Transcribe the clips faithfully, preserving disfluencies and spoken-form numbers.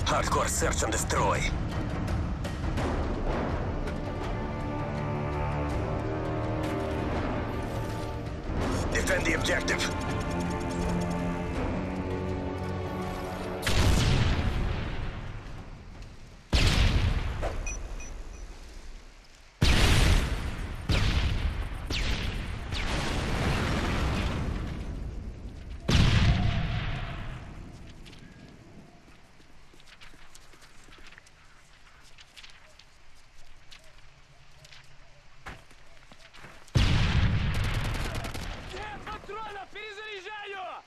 Hardcore search and destroy. Defend the objective. Патронов! Перезаряжаю!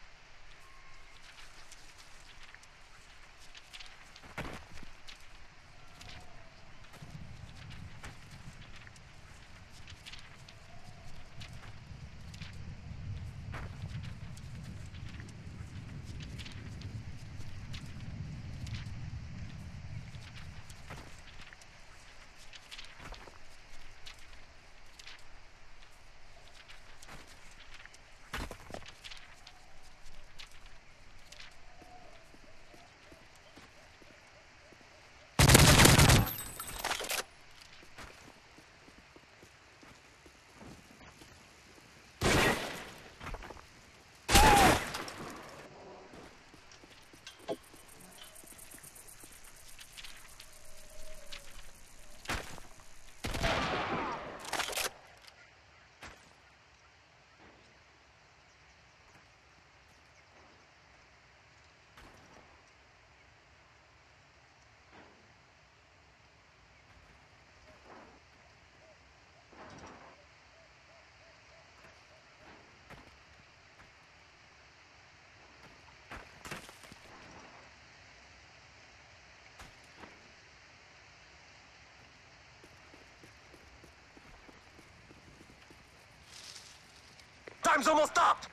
Time's almost up!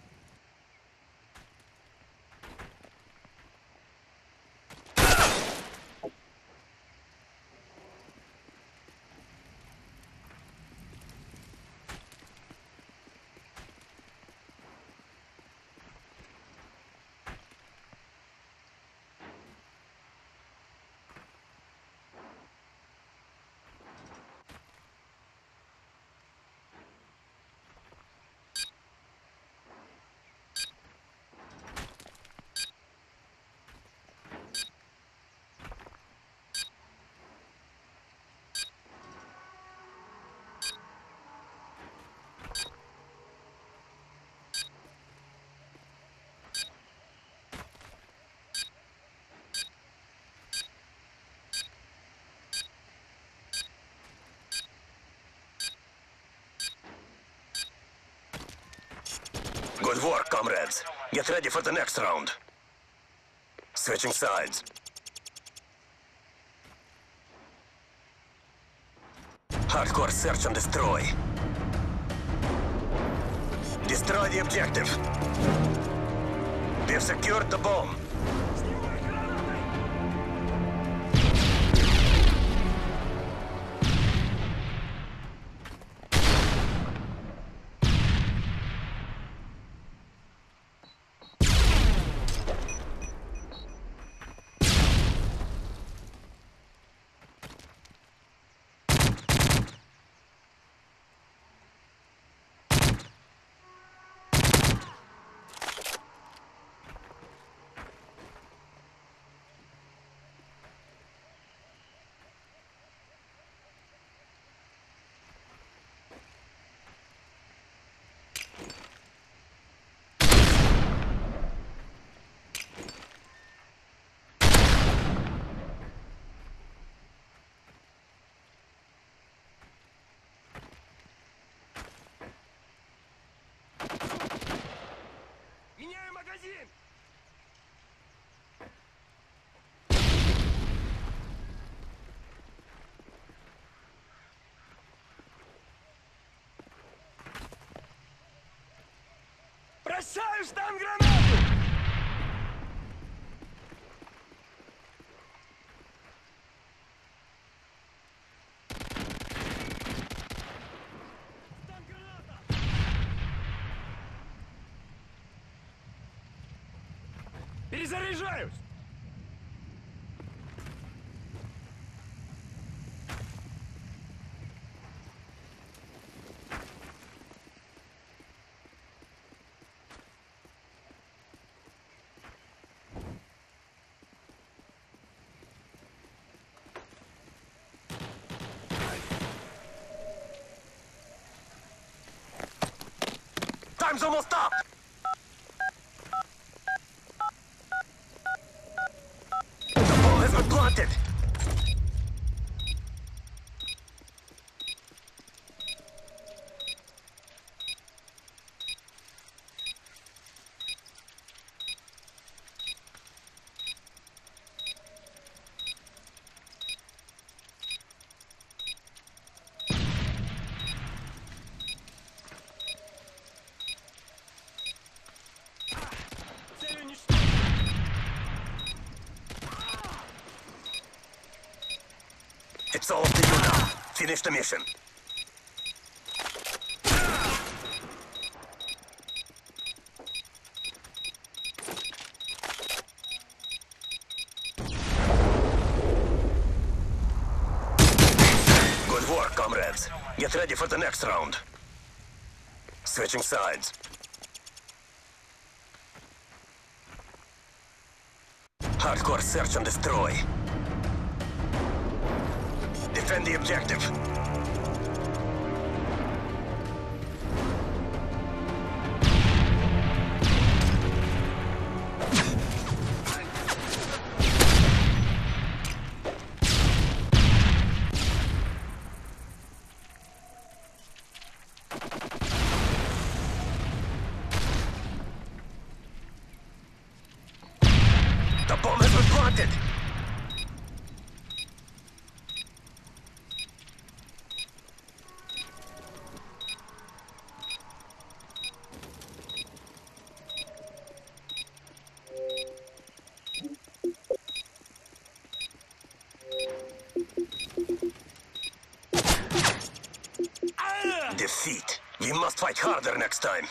Good work, comrades. Get ready for the next round. Switching sides. Hardcore search and destroy. Destroy the objective. We've secured the bomb. Меняю магазин! Бросаю там гранату! Там граната! Перезаряжаюсь! Time's almost up! The bomb has been planted! Цель уничтожена. It's all up to you now. Finish the mission. Good work, comrades. Get ready for the next round. Switching sides. Hardcore search and destroy. Defend the objective. The bomb has been planted! Defeat. We must fight harder next time.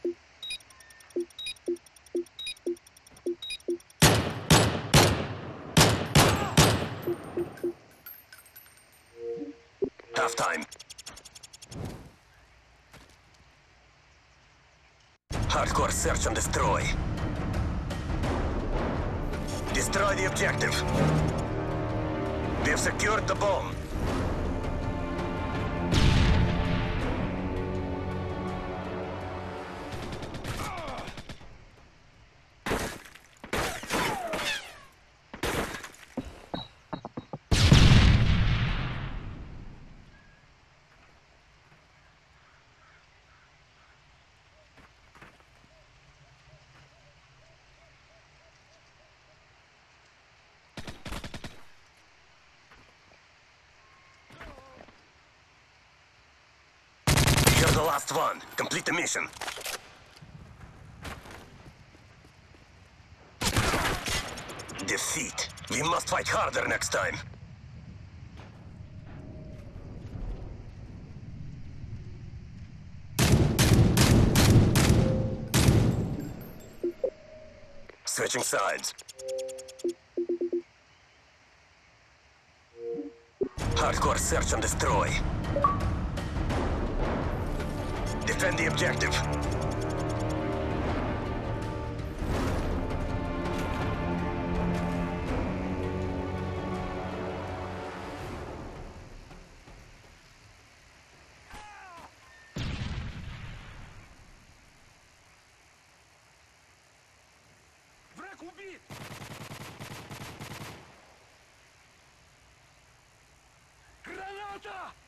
Halftime. Hardcore search and destroy. Destroy the objective. We have secured the bomb. You're the last one. Complete the mission. Defeat. We must fight harder next time. Switching sides. Hardcore search and destroy. Defend the objective. Враг убит! Граната!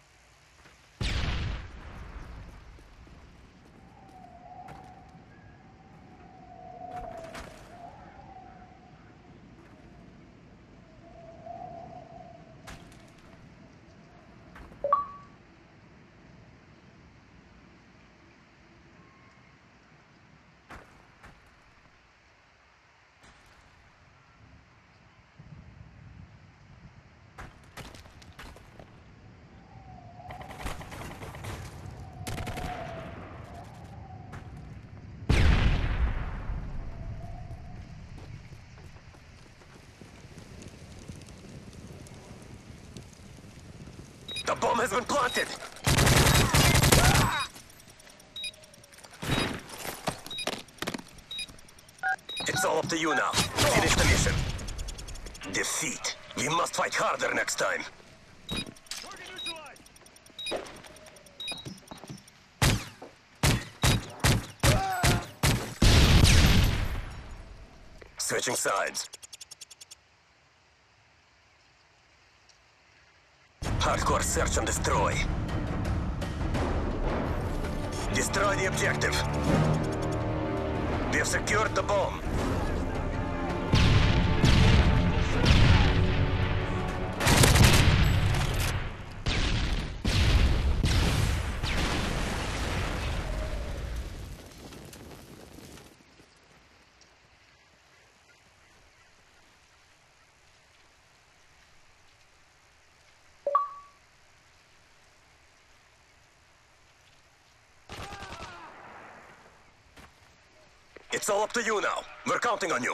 The bomb has been planted! It's all up to you now. Finish the mission. Defeat. We must fight harder next time. Организовать! Switching sides. Hardcore search and destroy. Destroy the objective. We have secured the bomb. It's all up to you now. We're counting on you.